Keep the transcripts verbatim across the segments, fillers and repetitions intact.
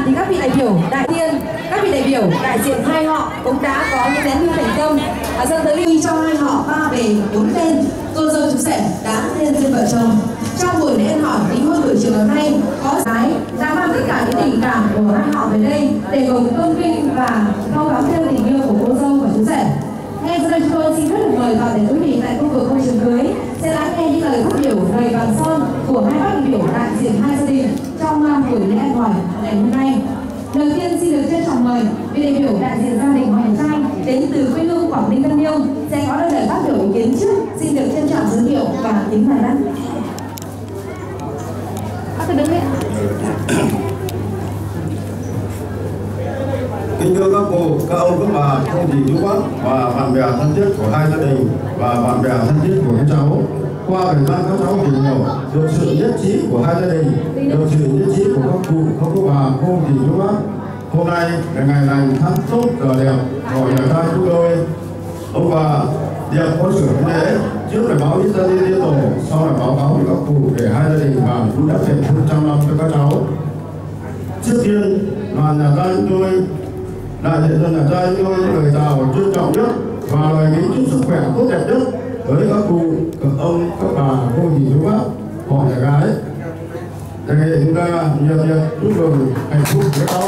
thì các vị đại biểu đại diện, các vị đại biểu đại diện hai họ cũng đã có những nén hương thành công và dâng tới ly cho hai họ ba bề bốn bên, cô dâu chú rể đã liên duyên vợ chồng. Trong buổi lễ hỏi đính hôn buổi chiều hôm nay, có gái đã mang tất cả những tình cảm của hai họ về đây để cùng tôn vinh và khao khát thêm tình yêu của cô dâu và chú rể. Ngay sau đây chúng tôi xin phép được mời toàn thể quý vị tại khu vực hội trường cưới sẽ lắng nghe những lời phát biểu đầy vàng son của hai bác đại biểu đại diện hai gia đình trong buổi lễ hỏi ngày hôm nay. Đầu tiên xin được trân trọng mời vị đại biểu đại diện gia đình Hoàng Trai đến từ quê hương Quảng Ninh Tân Liêu sẽ có lời phát biểu ý kiến trước. Xin được trân trọng giới thiệu và kính mời bác. Bác cứ đứng đấy. Kính thưa các cô, các ông, các bà, cô dì, chú bác và bạn bè thân thiết của hai gia đình và bạn bè thân thiết của các cháu. Qua thời gian các cháu tìm hiểu được sự nhất trí của hai gia đình, được sự nhất trí của các cụ, các cô bà, cô dì, chú bác. Hôm nay là ngày lành tháng tốt giờ đẹp, gọi nhà trai chúng tôi. Ông bà Điệp có sửa cái lễ, trước là báo ý gia đình liên tổ, sau là báo cáo với các cụ để hai gia đình và cũng đã thể một trăm năm cho các cháu. Trước tiên, đoàn nhà trai chúng tôi, đại diện dân nhà trai chúng tôi lời chào trân trọng nhất và lời kính chúc sức khỏe tốt đẹp nhất với các cụ, các ông, các bà, cô dì, chú bác, họ nhà gái. Đề nghị chúng ta nhiệt liệt chúc mừng hạnh phúc với cháu.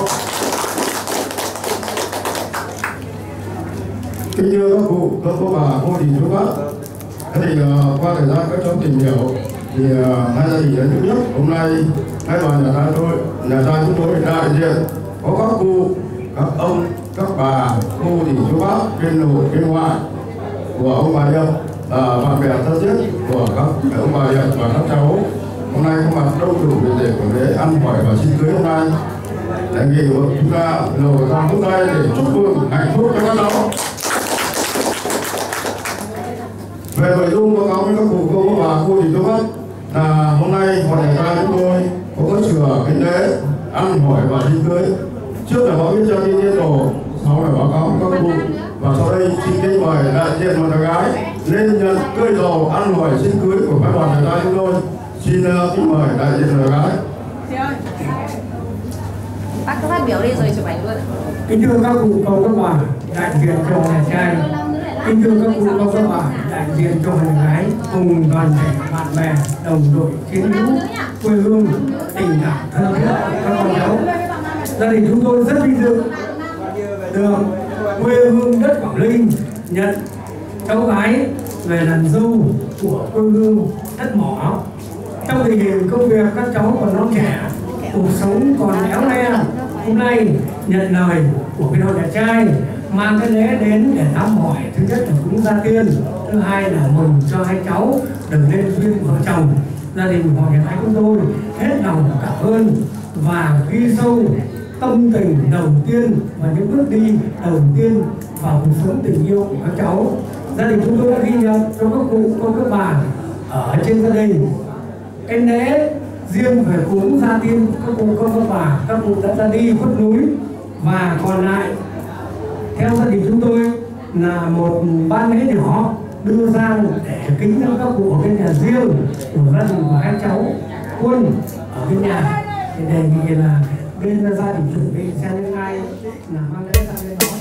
Kính thưa các cụ, các cô bà, cô dì, chú bác, thì uh, qua thời gian các cháu tìm hiểu thì uh, hai gia đình đến thứ nhất hôm nay hai đoàn nhà trai tôi, nhà trai chúng tôi đại diện có các cụ, các ông, các bà, cô dì, chú bác bên nội bên ngoại của ông bà Điệp, à, bạn bè thân thiết của các ông bà Điệp và các cháu. Hôm nay có mặt đông đủ để của lễ ăn hỏi và xin cưới hôm nay. Đề nghị chúng ta lầu ra phút tay để chúc mừng hạnh phúc cho các cháu. Về nội dung báo cáo với các cụ, cô bà, cô dì, chú bác là hôm nay họ nhà trai chúng tôi có có sửa cái lễ ăn hỏi và xin cưới. Trước là báo biết cho đi liên tổ, sau là báo cáo các cụ, và sau đây xin kính mời đại diện một nhà gái lên nhận cưới đồ ăn hỏi xin cưới của các đoàn nhà trai chúng tôi. Xin uh, kính mời đại diện nhà gái. Chị ơi, bác cứ phát biểu đi rồi chụp ảnh luôn. Kính thưa các cụ, cô các bà đại diện cho nhà trai, kính thưa các cụ, cô các bà đại diện cho nhà gái, cùng đoàn thể bạn bè đồng đội chiến hữu quê hương tình cảm thân thiết các con cháu. Gia đình chúng tôi rất vinh dự được quê hương đất Quảng Ninh nhận cháu gái về làm dâu của quê hương đất Mỏ. Trong tình hình công việc các cháu còn non trẻ, cuộc sống còn éo le, hôm nay nhận lời của cái đội nhà trai mang cái lễ đến để thăm hỏi, thứ nhất là cúng gia tiên, thứ hai là mừng cho hai cháu được lên duyên vợ chồng. Gia đình họ nhà gái chúng tôi hết lòng cảm ơn và ghi sâu tâm tình đầu tiên và những bước đi đầu tiên vào cuộc sống tình yêu của các cháu. Gia đình chúng tôi đã ghi nhận cho các cụ, cô, các bà ở trên gia đình cái lễ riêng về cúng gia tiên các cụ, cô, các bà, các cụ đã ra đi khuất núi, và còn lại theo gia đình chúng tôi là một ban lễ nhỏ đưa ra để kính cho các cụ ở cái nhà riêng của gia đình của hai cháu Quân ở cái nhà, thì đề nghị là bên gia đình chuẩn bị xem những ai là mang lễ ra bên đó.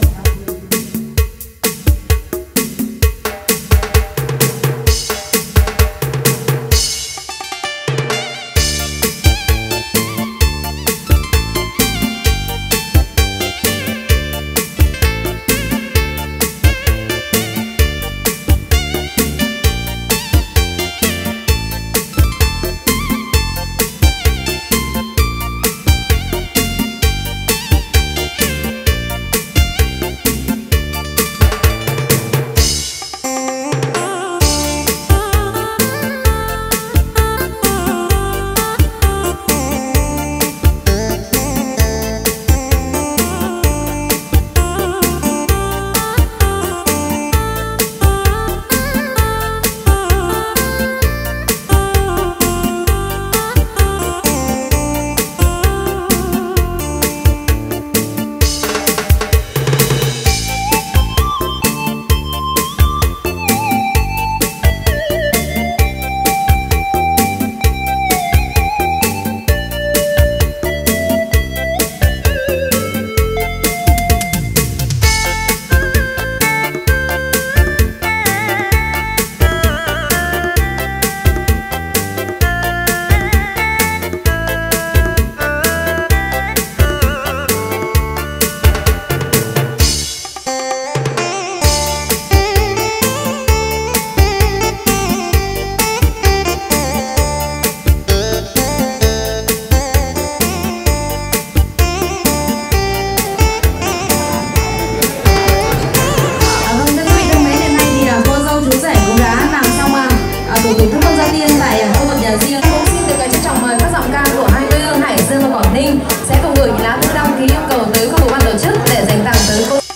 thì yêu cầu tới câu lạc bộ ban tổ chức để dành tặng tới cô.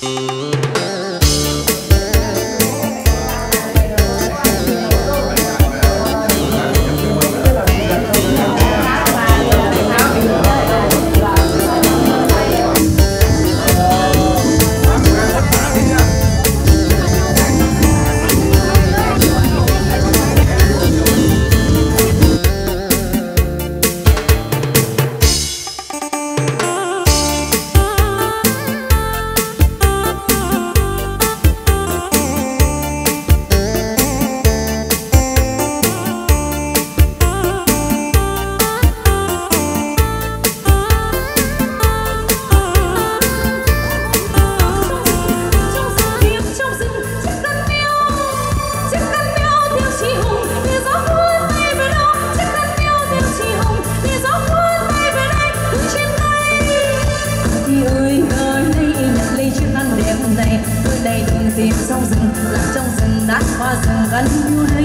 Tìm trong rừng lạc trong rừng đá hoa rừng gắn yêu